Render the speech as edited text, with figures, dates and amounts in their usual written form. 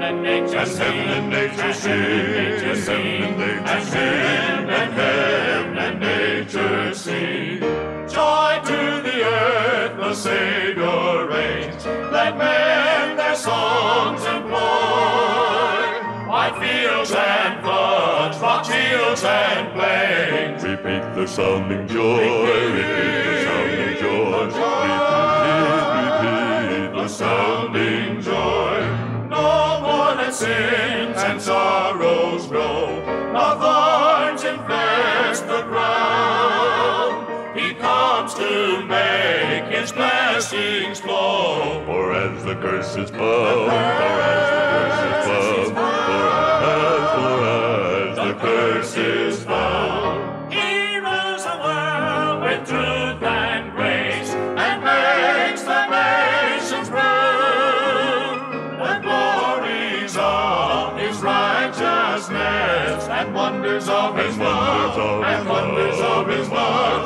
and nature sing, and nature sing, and heaven and nature sing. Joy to the earth, the Savior reigns. Let men their songs employ. White fields and floods, rock fields and plains. Repeat the sounding joy, repeat the sounding joy, repeat the sounding joy. No more than sins and sorrows grow, nor thorns infest the ground. He comes to make his blessings flow. For as the curse is found, for as the curse is found, He rules the world with truth and grace, and makes the nations rule. The glories of his righteousness, and wonders of his love, and wonders of his love.